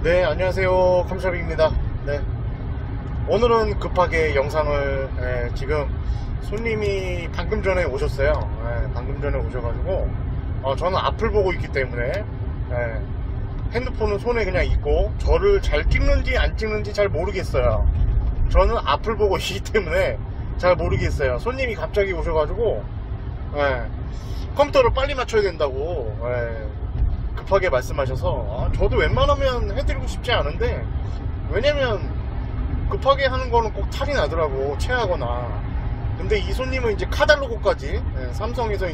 네, 안녕하세요. 컴샵입니다. 네, 오늘은 급하게 영상을 지금 손님이 방금 전에 오셨어요. 방금 전에 오셔가지고 저는 앞을 보고 있기 때문에 핸드폰은 손에 그냥 있고 저를 잘 찍는지 안 찍는지 잘 모르겠어요. 저는 앞을 보고 있기 때문에 잘 모르겠어요. 손님이 갑자기 오셔가지고 컴퓨터를 빨리 맞춰야 된다고 급하게 말씀하셔서 저도 웬만하면 해드리고 싶지 않은데, 왜냐면 급하게 하는 거는 꼭 탈이 나더라고, 체하거나. 근데 이 손님은 이제 카달로그까지 삼성에서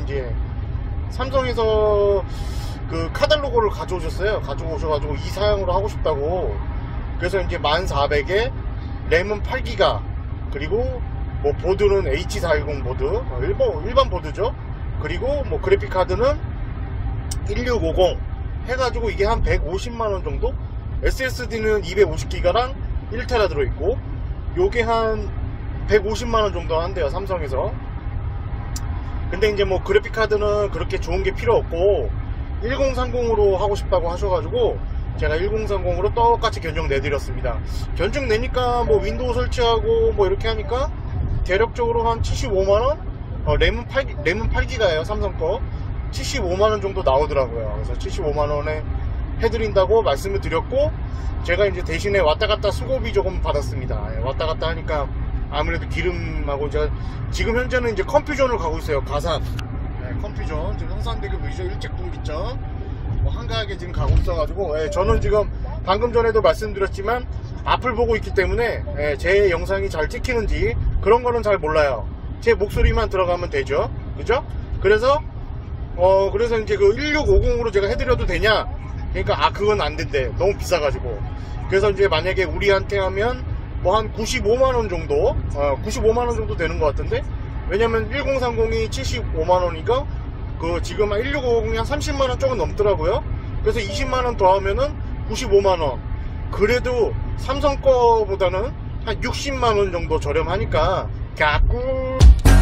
그 카달로그를 가져오셨어요. 가져오셔가지고 이 사양으로 하고 싶다고. 그래서 이제 1400에 램은 8기가, 그리고 뭐 보드는 H410 보드, 일반 보드죠. 그리고 뭐 그래픽 카드는 1650 해가지고 이게 한 150만원 정도? SSD는 250기가랑 1테라 들어있고, 요게 한 150만원 정도 한대요, 삼성에서. 근데 이제 뭐 그래픽 카드는 그렇게 좋은 게 필요 없고 1030으로 하고 싶다고 하셔가지고 제가 1030으로 똑같이 견적 내드렸습니다. 견적 내니까 뭐 윈도우 설치하고 뭐 이렇게 하니까 대략적으로 한 75만원? 램은 8기가예요, 삼성 거. 75만원 정도 나오더라고요. 그래서 75만원에 해드린다고 말씀을 드렸고, 제가 이제 대신에 왔다갔다 수고비 조금 받았습니다. 왔다갔다 하니까 아무래도 기름하고, 제가 지금 현재는 이제 컴퓨전을 가고 있어요. 가산 컴퓨전, 지금 성산대교 의저 일직분기점 한가하게 지금 가고 있어가지고, 저는 지금 방금 전에도 말씀드렸지만 앞을 보고 있기 때문에 제 영상이 잘 찍히는지 그런 거는 잘 몰라요. 제 목소리만 들어가면 되죠, 그죠? 그래서 이제 그 1650으로 제가 해드려도 되냐? 그러니까 그건 안 된대. 너무 비싸가지고. 그래서 이제 만약에 우리한테 하면 뭐 한 95만원 정도, 95만원 정도 되는 것 같은데, 왜냐면 1030이 75만원이니까 그 지금 1650이 한 30만원 조금 넘더라고요. 그래서 20만원 더 하면은 95만원. 그래도 삼성 거보다는 한 60만원 정도 저렴하니까 갸꾸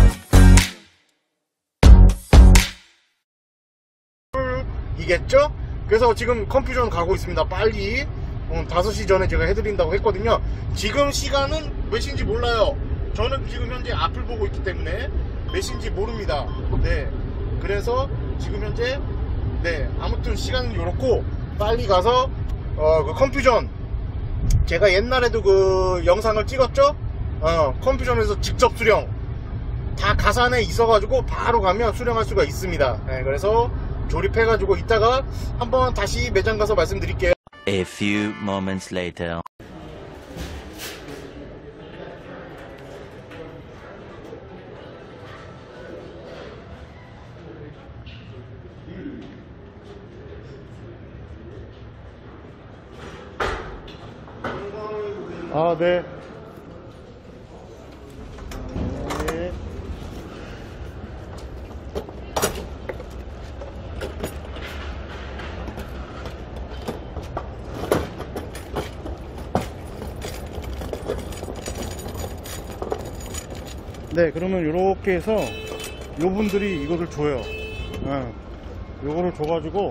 이겠죠? 그래서 지금 컴퓨전 가고 있습니다. 빨리 5시 전에 제가 해드린다고 했거든요. 지금 시간은 몇인지 몰라요. 저는 지금 현재 앞을 보고 있기 때문에 몇인지 모릅니다. 네, 그래서 지금 현재 아무튼 시간은 요렇고, 빨리 가서 그 컴퓨전, 제가 옛날에도 그 영상을 찍었죠. 컴퓨전에서 직접 수령, 다 가산에 있어가지고 바로 가면 수령할 수가 있습니다. 그래서 조립해가지고 이따가 한번 다시 매장 가서 말씀드릴게요. A few moments later. 네. 네, 그러면 요렇게 해서 요분들이 이거를 줘요. 요거를 줘가지고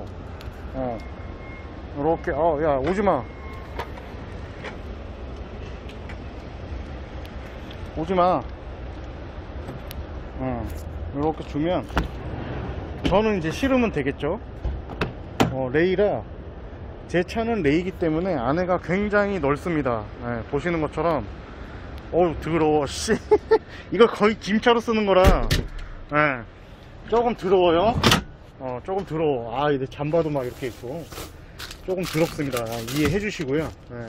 요렇게 야 오지마 요렇게 주면 저는 이제 실으면 되겠죠. 레이라, 제 차는 레이기 때문에 안에가 굉장히 넓습니다. 보시는 것처럼. 더러워 씨. 이거 거의 김차로 쓰는 거라 조금 더러워요. 조금 더러워. 이제 잠바도 막 이렇게 있고 조금 더럽습니다. 이해해 주시고요.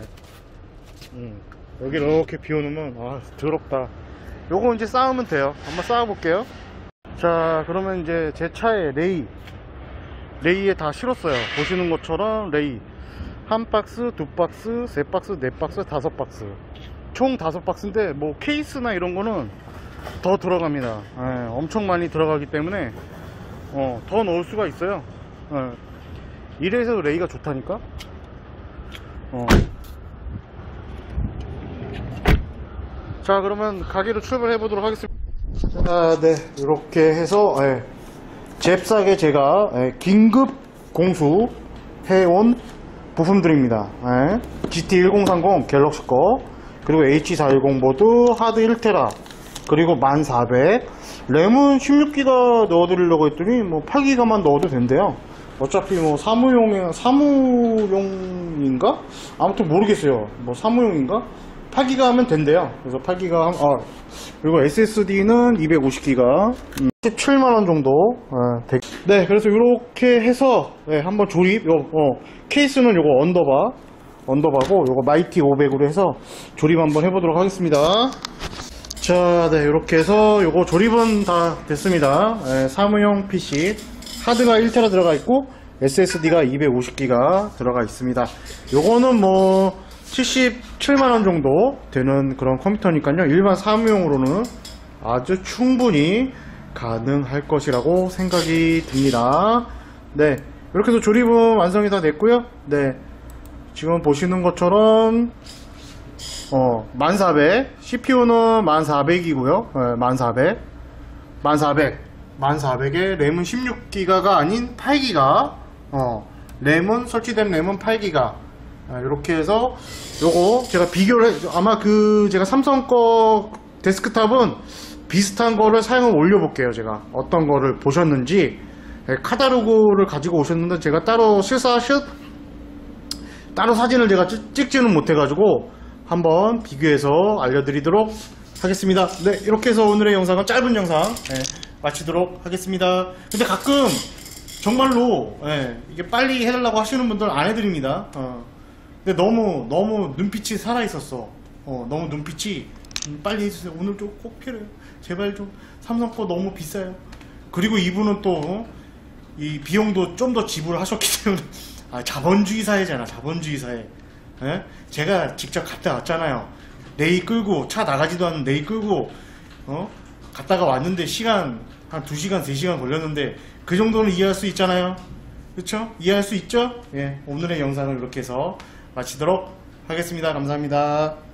여기 이렇게 비워놓으면 더럽다. 요거 이제 쌓으면 돼요. 한번 쌓아 볼게요. 자, 그러면 이제 제 차에 레이에 다 실었어요. 보시는 것처럼 레이 한 박스, 두 박스, 세 박스, 네 박스, 다섯 박스, 총 5박스인데 뭐 케이스나 이런 거는 더 들어갑니다. 엄청 많이 들어가기 때문에 더 넣을 수가 있어요. 이래서 레이가 좋다니까. 자, 그러면 가게로 출발해 보도록 하겠습니다. 네, 이렇게 해서 잽싸게 제가 긴급 공수 해온 부품들입니다. 예. GT1030 갤럭시 거, 그리고 H410 보드, 하드 1테라, 그리고 1400, 램은 16기가 넣어드리려고 했더니 뭐 8기가만 넣어도 된대요. 어차피 뭐 사무용인가? 아무튼 모르겠어요. 뭐 사무용인가? 8기가 하면 된대요. 그래서 8기가 그리고 SSD는 250기가 17만원 정도. 네, 그래서 이렇게 해서 한번 조립. 케이스는 요거 언더바고 요거 마이티 500으로 해서 조립 한번 해보도록 하겠습니다. 자, 네, 이렇게 해서 요거 조립은 다 됐습니다. 사무용 PC 하드가 1테라 들어가 있고 SSD가 250기가 들어가 있습니다. 요거는 뭐 77만원 정도 되는 그런 컴퓨터니까요, 일반 사무용으로는 아주 충분히 가능할 것이라고 생각이 듭니다. 네, 이렇게 해서 조립은 완성이 다 됐고요. 네, 지금 보시는 것처럼 1400, CPU는 1400이고요. 1400에 램은 16기가가 아닌 8기가, 램은 설치된 램은 8기가. 이렇게 해서 요거 제가 비교를 아마 제가 삼성 거 데스크탑은 비슷한 거를 사용을 올려볼게요. 제가 어떤 거를 보셨는지. 카다로그를 가지고 오셨는데 제가 따로 따로 사진을 제가 찍지는 못해가지고 한번 비교해서 알려드리도록 하겠습니다. 네, 이렇게 해서 오늘의 영상은 짧은 영상 마치도록 하겠습니다. 근데 가끔 정말로 이게 빨리 해달라고 하시는 분들 안 해드립니다. 근데 너무 눈빛이 살아있었어. 너무 눈빛이 빨리 해주세요. 오늘 좀 꼭 필요해요. 제발 좀. 삼성 거 너무 비싸요. 그리고 이분은 또 이 비용도 좀 더 지불하셨기 때문에 자본주의 사회잖아. 자본주의 사회. 제가 직접 갔다 왔잖아요. 내일 끌고, 차 나가지도 않는 내일 끌고 갔다가 왔는데 시간 한 2시간 3시간 걸렸는데 그 정도는 이해할 수 있잖아요. 그쵸? 이해할 수 있죠? 예, 오늘의 영상을 이렇게 해서 마치도록 하겠습니다. 감사합니다.